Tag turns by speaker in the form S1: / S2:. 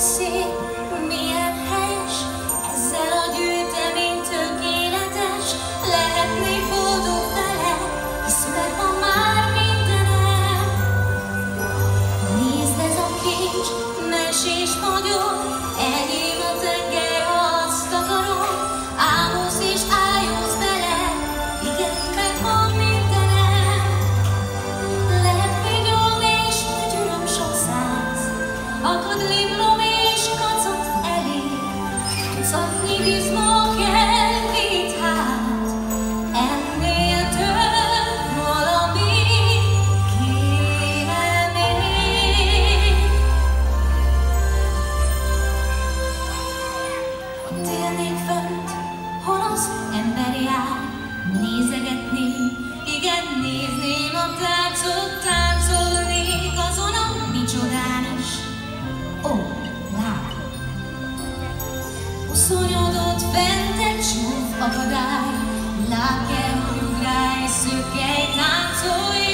S1: szép, milyen helyes, ezzel a gyűjtemény tökéletes, lehetnék boldog vele, hisz megvan már mindenem. Nézd, ez a kincs, mesés magyar, enyém a tenger, ha azt akarom, ámulsz és álljózz bele, igen, megvan mindenem. Lehet vigyorog és vigyorog sok száz, akad liblom és kacot elég, tucatnyi bizmok elvét hát, ennél több valami kéne még. Ott élnék fönt, hol az ember jár, nézegetném, igen, nézném a táncot, táncolnék azon a micsodán is. Ó, láb! Uszonyodott fent egy csúf akadály, láb kell, hogy ugrálj, szökkelj, táncolj,